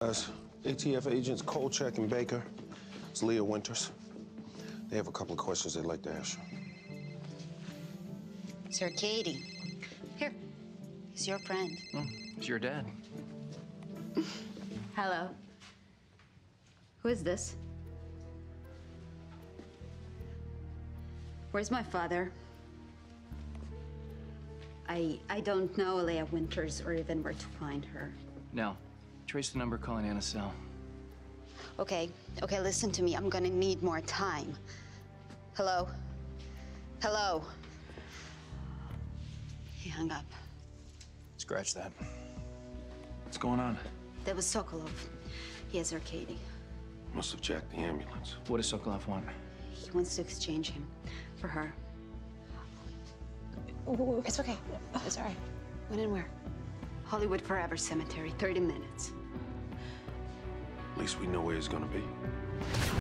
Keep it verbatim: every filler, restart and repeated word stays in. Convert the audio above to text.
Guys, A T F agents Kolchak and Baker. It's Leah Winters. They have a couple of questions they'd like to ask you. Sir Katie. Here. He's your friend. Oh, it's your dad. Hello. Who is this? Where's my father? I I don't know Leah Winters or even where to find her. Now, trace the number calling Anna's cell. Okay, okay, listen to me. I'm gonna need more time. Hello? Hello? He hung up. Scratch that. What's going on? That was Sokolov. He has Arcady. Must have jacked the ambulance. What does Sokolov want? He wants to exchange him for her. It's okay. It's all right. When and where? Hollywood Forever Cemetery, thirty minutes. At least we know where he's gonna be.